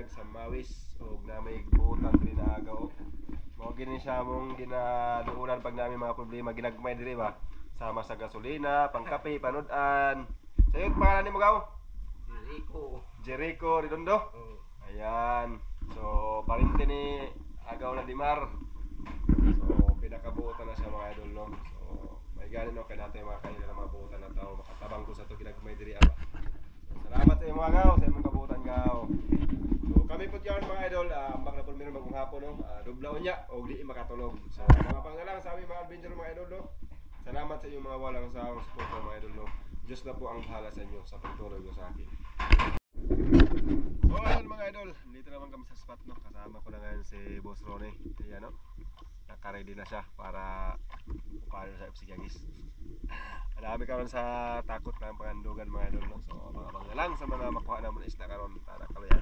sa Mawis o na may buutan din na agaw. Mao gini siya mong ginaluunan pag namin mga problema ginagmay diri ba. Sama sa gasolina, pangkape, panudan. Sayo pangalan nimo gaw? Jericho Redondo. Ayan. So parente ni agaw na Dimar. So pinakabuutan na siya mga idol no. So may ganin no kay nato yung mga kanila na mga buutan na tao makatabang ko sa to ginagmay diri ba. So, salamat sa imong agaw, sa imong kabuutan gaw. So kami po yan mga idol, ambak na po meron bagong hapon no. Dublaon niya o di makatulog. So mga pangalang sa aming mga adventure mga idol no. Salamat sa inyong mga walang sawang suporta mga idol no. Diyos na po ang bahala sa inyo sa pagtulog nyo sa akin. So ayun mga idol, dito naman kami sa spot no. Kasama ko na ngayon si Boss Ronnie. Ayan no. Naka-ready na siya para upalo sa FC Gagis. Marami karon sa takot ng pangandugan mga idol no. So mga pangalang sa mga makuha naman isla karon para kaluyan.